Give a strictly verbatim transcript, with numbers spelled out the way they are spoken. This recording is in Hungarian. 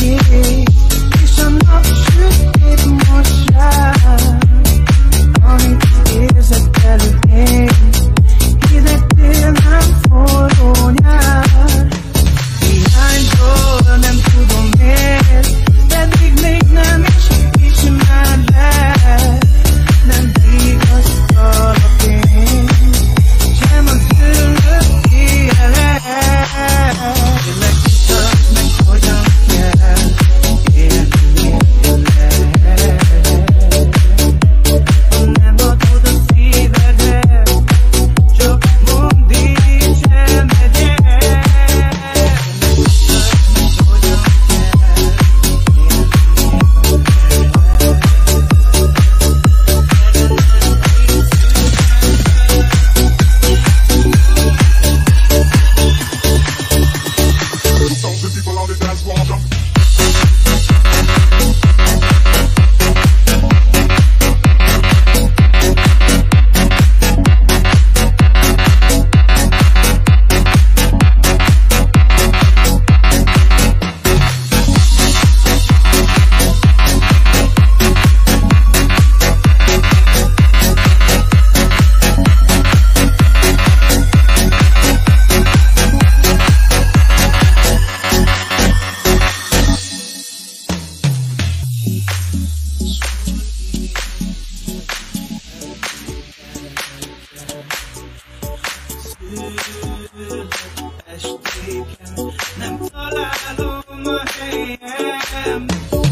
ég, és a napsüt épp most rám. Amit érzek veled én, hideg tél, nem forró nyár. Hiánytól nem tudom miért, pedig még nem is ismerlek. Nem vigasztalak én, sem az ülök élek. Kérlek, mutasd meg, hogyan kell élni nélküled. Ha nem adod a szívedet, csak mondd, és elmegyek. Estéken nem találom a helyem.